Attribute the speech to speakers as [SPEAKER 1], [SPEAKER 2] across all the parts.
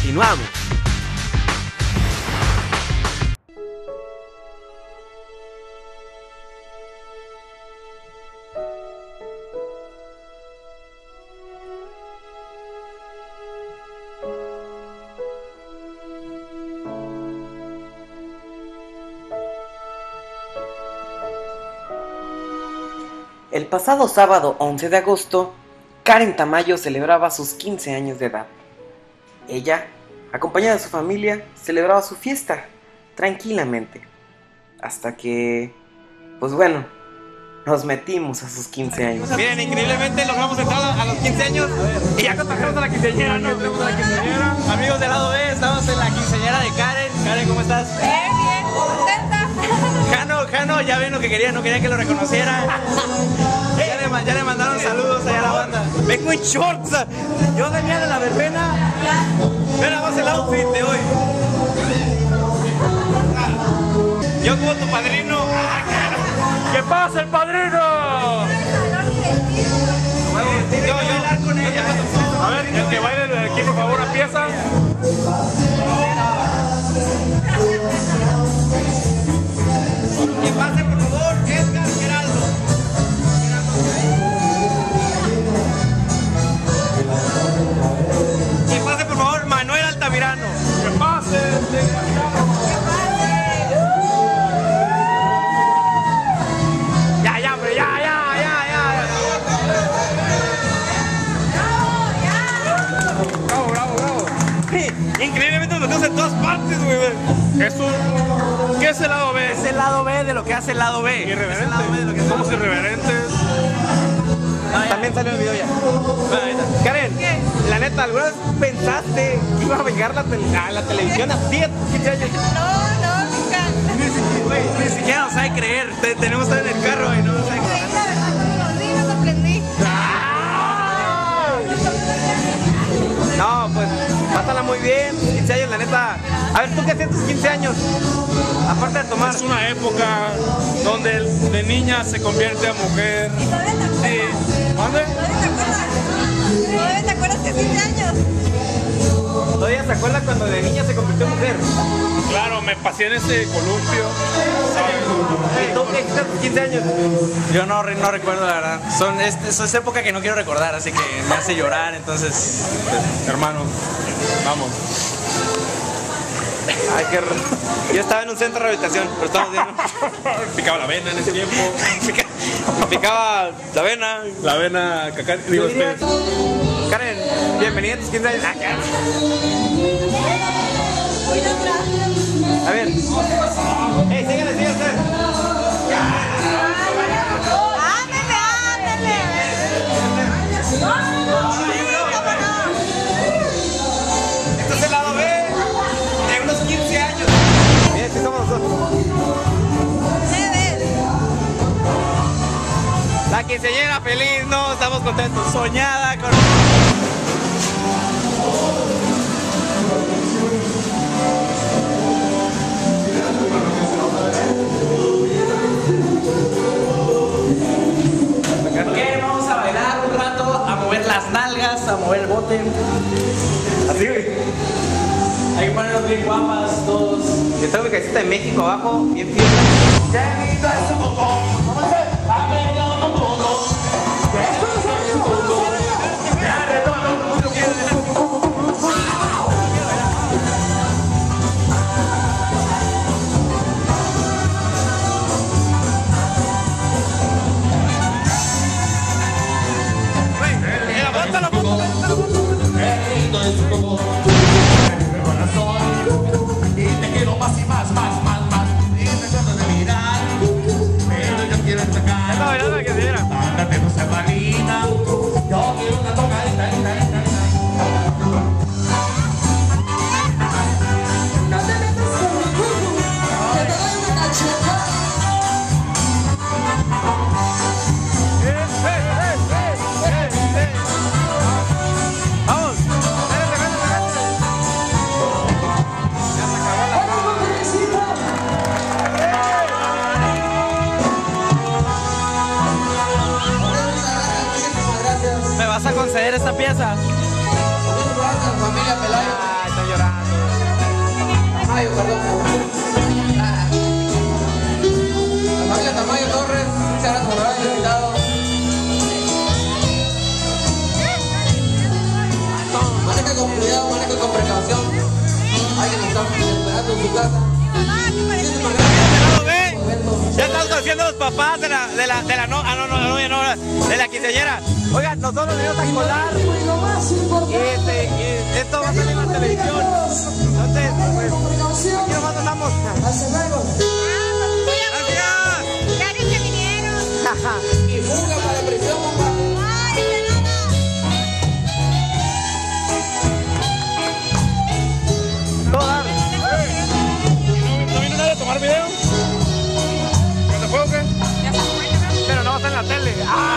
[SPEAKER 1] Continuamos. El pasado sábado 11 de agosto, Karen Tamayo celebraba sus 15 años de edad. Ella, acompañada de su familia, celebraba su fiesta tranquilamente. Hasta que, pues bueno, nos metimos a sus 15 años.
[SPEAKER 2] Miren, increíblemente logramos entrar a los 15 años y ya contagiamos a la quinceañera, ¿no? Tenemos a la quinceañera. Amigos del lado B, estamos en la quinceañera de Karen. Karen, ¿cómo estás?
[SPEAKER 3] Bien, contenta.
[SPEAKER 2] Jano, ya ven lo que quería, no quería que lo reconociera. Ya le mandaron saludos allá a la banda. Vengo en shorts. Yo venía de la verbena. Mira, vamos el outfit de hoy. Yo como tu padrino.
[SPEAKER 4] ¿Qué pasa, el padrino?
[SPEAKER 2] Yo voy a bailar con ella.
[SPEAKER 4] A ver, el que baile de aquí, por favor, empieza.
[SPEAKER 2] Que pase, por favor, Edgar Geraldo. Que pase, por favor, Manuel Altamirano.
[SPEAKER 4] Que pase,
[SPEAKER 2] Ya, hombre, ya.
[SPEAKER 4] Bravo.
[SPEAKER 2] Increíblemente nos metemos en todas partes, güey.
[SPEAKER 4] ¿Qué es el lado B?
[SPEAKER 2] Es el lado B de lo que hace el lado B.
[SPEAKER 4] Irreverente.
[SPEAKER 2] Es el lado B de lo que hace.
[SPEAKER 4] Somos irreverentes.
[SPEAKER 2] También salió el video ya. Karen, la neta, ¿alguna vez pensaste que iba a llegar a la televisión así a tus 15 años?
[SPEAKER 3] No, nunca.
[SPEAKER 2] Ni siquiera nos sabe creer. Tenemos todo en el carro y no nos sabe creer.
[SPEAKER 3] La verdad, todos los días aprendí.
[SPEAKER 2] No, pues, pásala muy bien. 15 años, la neta. A ver, ¿tú qué hacías tus 15 años? Aparte de tomar.
[SPEAKER 4] Es una época donde de niña se convierte a mujer.
[SPEAKER 3] ¿Y todavía te acuerdas?
[SPEAKER 4] Sí. ¿Mande?
[SPEAKER 3] ¿Todavía te acuerdas? ¿Todavía te acuerdas que 15 años?
[SPEAKER 2] ¿Todavía se acuerda cuando de niña se convirtió en mujer?
[SPEAKER 4] Claro, me pasé en ese columpio.
[SPEAKER 2] ¿Y tú qué hiciste a tus 15 años?
[SPEAKER 5] Yo no recuerdo, la verdad. Es época que no quiero recordar, así que me hace llorar, entonces...
[SPEAKER 4] Hermano, vamos.
[SPEAKER 2] Ay, qué raro. Yo estaba en un centro de rehabilitación, pero estamos viendo.
[SPEAKER 4] Picaba la vena en ese tiempo.
[SPEAKER 2] Picaba la vena.
[SPEAKER 4] La vena caca... Digo, espera.
[SPEAKER 2] Karen, bienvenida a tus 15 años.
[SPEAKER 3] Voy atrás.
[SPEAKER 2] A ver. Síguele.
[SPEAKER 3] Ándale.
[SPEAKER 2] Este es el lado B de unos 15 años. Mira, sí somos nosotros. La quinceañera feliz, no, estamos contentos. Soñada con...
[SPEAKER 5] ¿Qué? Vamos a bailar un rato, a mover las nalgas, a mover el bote.
[SPEAKER 2] Así, güey.
[SPEAKER 5] Hay que ponernos bien guapas todos.
[SPEAKER 2] Yo traigo mi casita de México abajo, bien fiel.
[SPEAKER 5] ¿Me vas a conceder esta pieza?
[SPEAKER 2] Familia Pelayo.
[SPEAKER 5] llorando.
[SPEAKER 6] Tamayo, perdón. La familia Tamayo Torres, muchas gracias por haberme invitado. Maneja con cuidado, maneja con precaución. Alguien nos está esperando en su casa.
[SPEAKER 2] Ya estamos conociendo a los papás de la novia, no, de la quinceañera. Oigan, nosotros venimos a colar y esto va a salir en la televisión. Entonces, pues, aquí nomás andamos. Gracias.
[SPEAKER 3] Gracias que vinieron.
[SPEAKER 6] Y fuga para la prisión, papá.
[SPEAKER 3] Ay, de nada.
[SPEAKER 4] ¿No vino nadie a tomar video? ¿Ya se fue o qué?
[SPEAKER 2] Pero no va a estar en la tele.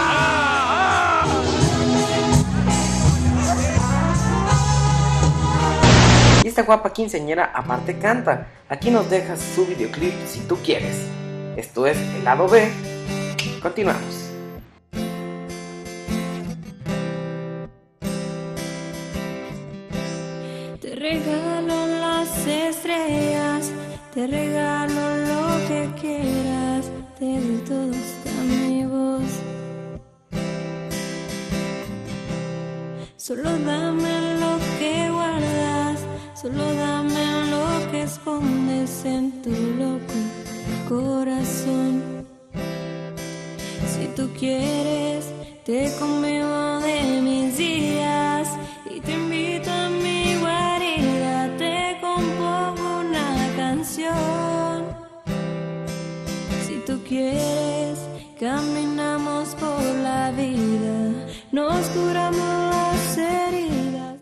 [SPEAKER 1] Y esta guapa quinceañera aparte canta. Aquí nos dejas su videoclip si tú quieres. Esto es el lado B. Continuamos.
[SPEAKER 7] Te regalo las estrellas, te regalo lo que quieras, te doy todo hasta mi voz. Solo dame lo que guardas, solo dame lo que escondes en tu loco corazón. Si tú quieres, te conmigo de mis días y te invito a mi guarida, te compongo una canción. Si tú quieres, caminamos por la vida, nos curamos.